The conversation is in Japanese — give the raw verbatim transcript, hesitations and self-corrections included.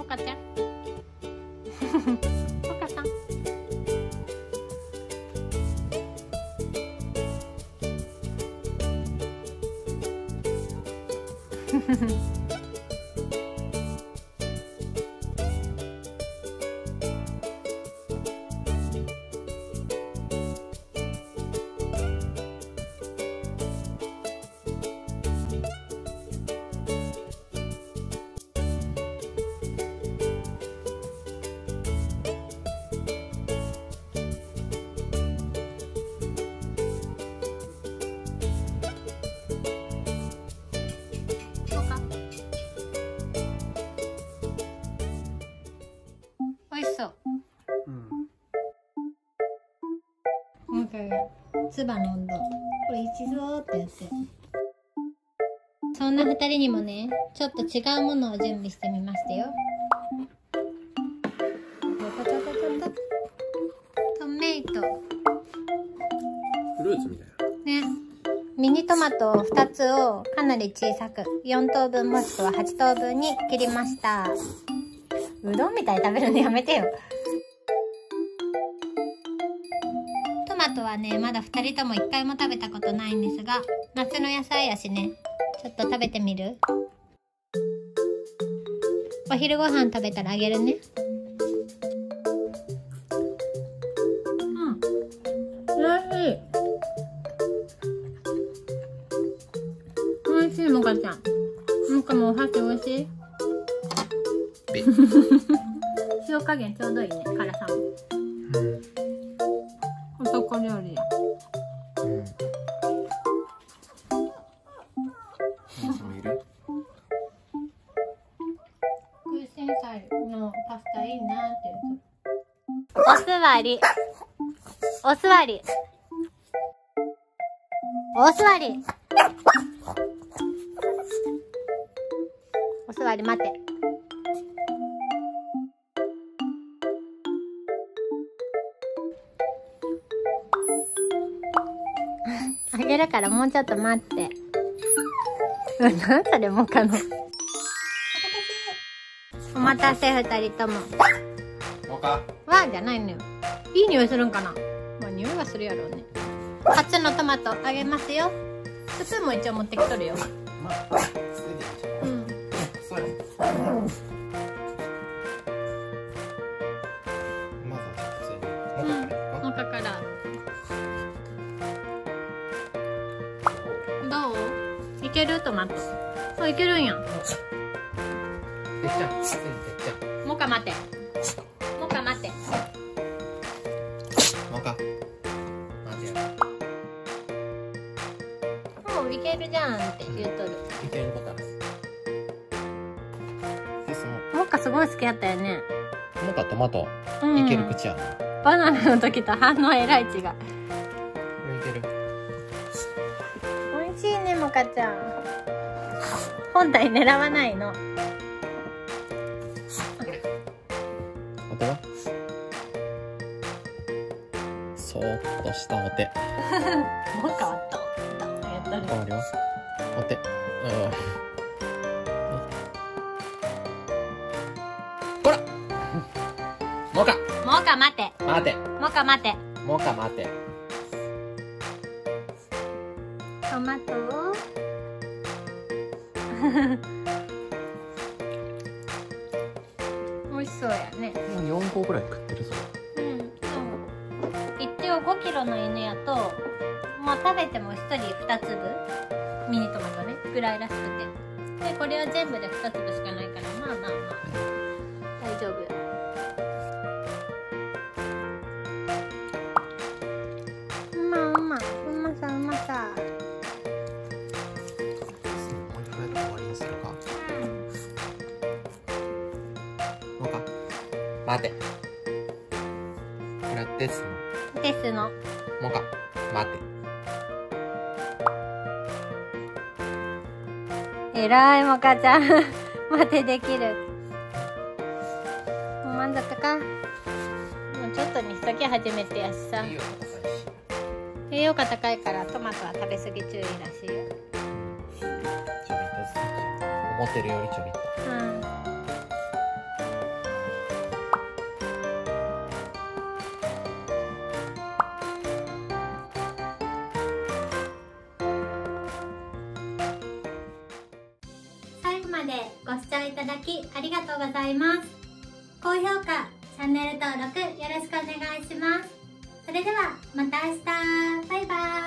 かちゃんモカさん美味しそう。うん。なんかつばの温度。これ一度ってやって。そんな二人にもね、ちょっと違うものを準備してみましたよ。トメイト。 フルーツみたいな。ね。ミニトマトふたつをかなり小さくよん等分もしくははち等分に切りました。うどんみたいに食べるのやめてよ。トマトはね、まだふたりともいっかいも食べたことないんですが、夏の野菜やしね、ちょっと食べてみる？お昼ご飯食べたらあげるね。うん。おいしい。おいしい、もかちゃん。もかもお箸おいしい？塩加減ちょうどいいね、辛さも。うん。男料理や。うん。 何もいる？ 空心菜のパスタいいなって言う。お座り。お座り。お座り。お座り待て。あげるからもうちょっと待って。なんそれもかの。お待たせ二人とも。 もか。 わじゃないのよ。いい匂いするんかな。まあ匂いはするやろうね。初のトマトあげますよ。スプーンも一応持ってきとるよ。まあ、うん。そうや。 まずは普通に。 うん。中から。どう？いけるトマト。あ、いけるんやん。 てっちゃん、てっちゃん。 もか待て。もか待て。 もか。待てや。 もういけるじゃんって言うとる。 いけることある。ですも。もかすごい好きやったよね。 もかトマト。いける口やな。 バナナの時と反応えらい違う。 いける。 美味しいね、もかちゃん。本体狙わないの。 お手はそーっとしたお手。 もかはドンドンやったね。 終わります。お手。うん。ほら。もか。 もか待て。 待て。 もか待て。 もか待て。 トマトを。美味しそうやね。 よんこくらい食ってるぞ。 うん、そう。一応ごキロの犬やと、まあ食べてもひとりふたつぶ、ミニトマトね、ぐらいらしくて。で、これは全部でふたつぶしかないから、まあまあまあ、大丈夫。うまうま、うまさうまさ。 待て。これはですの。ですの。 もか。待て。えらいもかちゃん。待てできる。もう満足か。もうちょっとにしとき始めてやしさ。栄養価高いからトマトは食べ過ぎ注意らしいよ。 ちょびっとずつ。思ってるよりちょびっと。 うん。 でご視聴いただきありがとうございます。高評価、チャンネル登録よろしくお願いします。それではまた明日。バイバーイ。